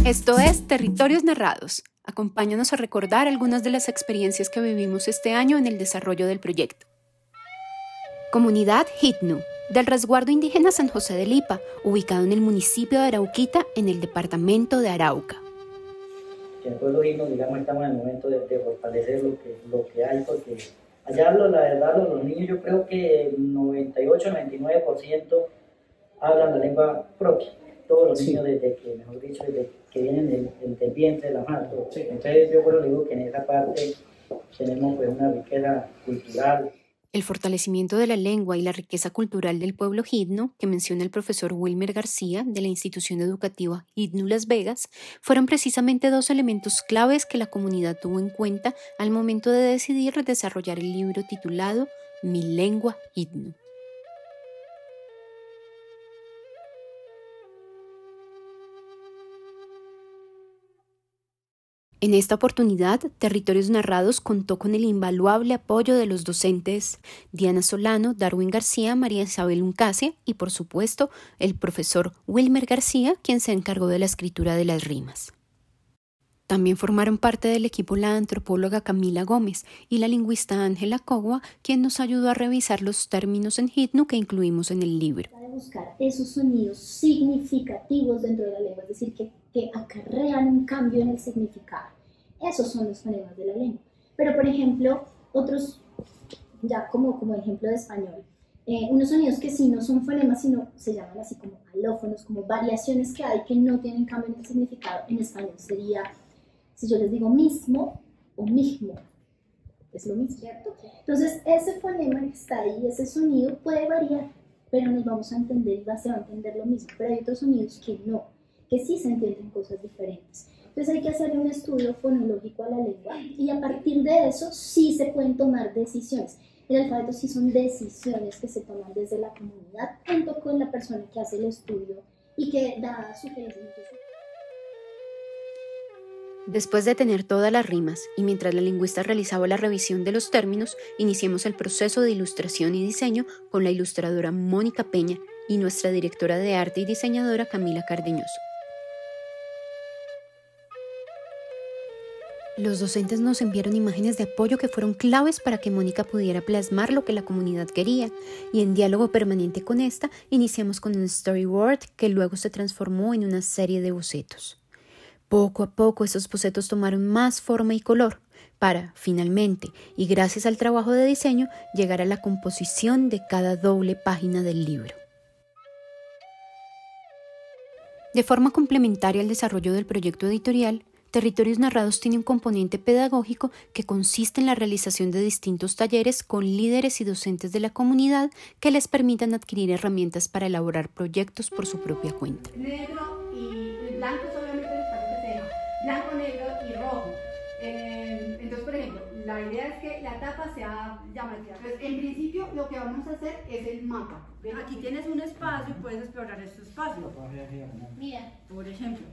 Esto es Territorios Narrados. Acompáñanos a recordar algunas de las experiencias que vivimos este año en el desarrollo del proyecto. Comunidad Hitnu, del resguardo indígena San José de Lipa, ubicado en el municipio de Arauquita, en el departamento de Arauca. Que en el pueblo Hitnu, digamos, estamos en el momento de fortalecer lo que hay, porque allá, la verdad, los niños, yo creo que el 98-99% hablan la lengua propia. Todos los niños, desde que vienen del vientre de la madre. Sí. Entonces, yo por digo que en esa parte tenemos pues una riqueza cultural. El fortalecimiento de la lengua y la riqueza cultural del pueblo Hitnu, que menciona el profesor Wilmer García de la institución educativa Hitnu Las Vegas, fueron precisamente dos elementos claves que la comunidad tuvo en cuenta al momento de decidir desarrollar el libro titulado Mi lengua Hitnu. En esta oportunidad, Territorios Narrados contó con el invaluable apoyo de los docentes Diana Solano, Darwin García, María Isabel Uncase y, por supuesto, el profesor Wilmer García, quien se encargó de la escritura de las rimas. También formaron parte del equipo la antropóloga Camila Gómez y la lingüista Ángela Cogua, quien nos ayudó a revisar los términos en Hitnu que incluimos en el libro. De buscar esos sonidos significativos dentro de la lengua, es decir, que acarrean un cambio en el significado. Esos son los fonemas de la lengua. Pero, por ejemplo, otros, ya como ejemplo de español, unos sonidos que sí no son fonemas, sino se llaman así como alófonos, como variaciones que hay que no tienen cambio en el significado. En español sería, si yo les digo mismo o mismo, es lo mismo, ¿cierto? Entonces, ese fonema que está ahí, ese sonido puede variar, pero nos vamos a entender y se va a entender lo mismo. Pero hay otros sonidos que no, que sí se entienden cosas diferentes. Entonces hay que hacer un estudio fonológico a la lengua y a partir de eso sí se pueden tomar decisiones. El alfabeto sí son decisiones que se toman desde la comunidad junto con la persona que hace el estudio y que da sugerencias. Después de tener todas las rimas y mientras la lingüista realizaba la revisión de los términos, iniciamos el proceso de ilustración y diseño con la ilustradora Mónica Peña y nuestra directora de arte y diseñadora Camila Cardeñoso. Los docentes nos enviaron imágenes de apoyo que fueron claves para que Mónica pudiera plasmar lo que la comunidad quería, y en diálogo permanente con esta, iniciamos con un storyboard que luego se transformó en una serie de bocetos. Poco a poco esos bocetos tomaron más forma y color, para, finalmente, y gracias al trabajo de diseño, llegar a la composición de cada doble página del libro. De forma complementaria al desarrollo del proyecto editorial, Territorios Narrados tiene un componente pedagógico que consiste en la realización de distintos talleres con líderes y docentes de la comunidad que les permitan adquirir herramientas para elaborar proyectos por su propia cuenta. Negro y blanco solamente el espacio que se deja, blanco, negro y rojo. Entonces, por ejemplo, la idea es que la tapa sea llamativa. Entonces, en principio, lo que vamos a hacer es el mapa. Aquí tienes un espacio y puedes explorar este espacio. Mira, por ejemplo.